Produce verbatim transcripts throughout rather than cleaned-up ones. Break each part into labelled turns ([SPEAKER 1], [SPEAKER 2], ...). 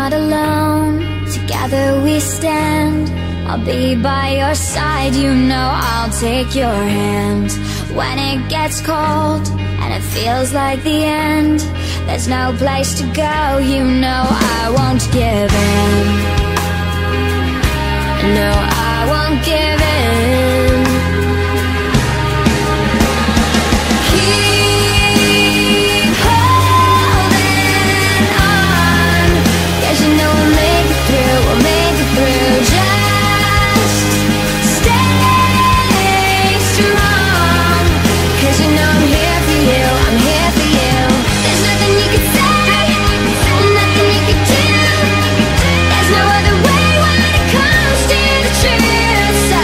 [SPEAKER 1] not alone, together we stand. I'll be by your side, you know I'll take your hand. When it gets cold and it feels like the end, there's no place to go, you know I won't give in. No, I won't give in. Keep holding on, 'cause you know we'll make it through, we'll make it through. Just stay strong, 'cause you know I'm here for you, I'm here for you. There's nothing you can say, nothing you can do. There's no other way when it comes to the truth. So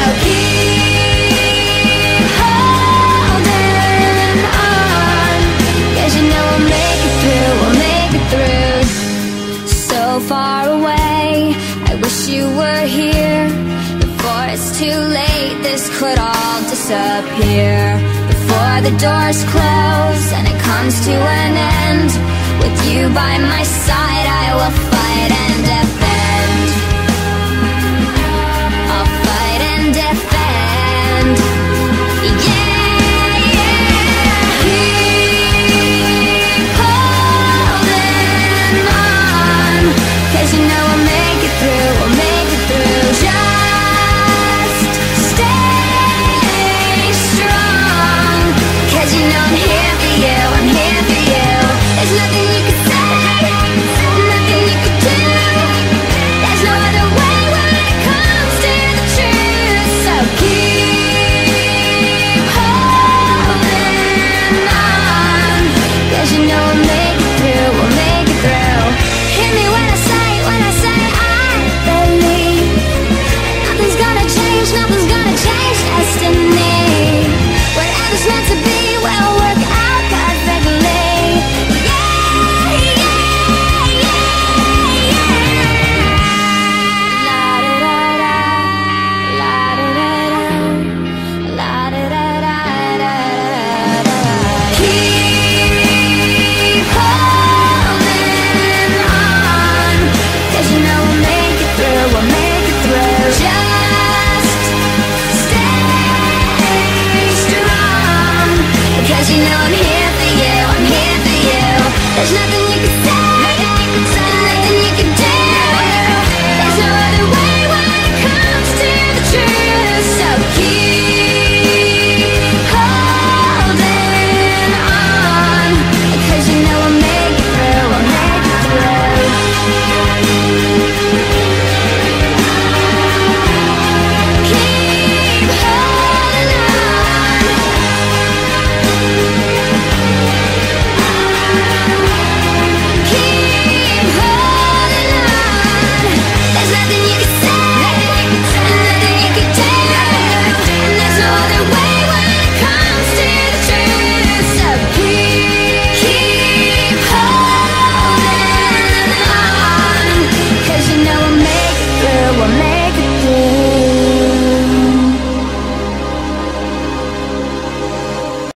[SPEAKER 1] keep holding on, 'cause you know we'll make it through, we'll make it through. So far away, I wish you were here. Before it's too late, this could all disappear. Before the doors close and it comes to an end, with you by my side I will fight and defend.